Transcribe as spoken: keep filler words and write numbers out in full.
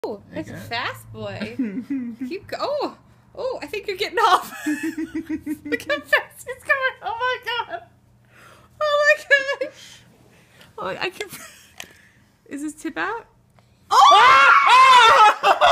Oh, that's a fast boy. Keep go. Oh, oh, I think you're getting off. Look how fast he's going. Oh my god. Oh my gosh. Oh, I can. Is his tip out? Oh!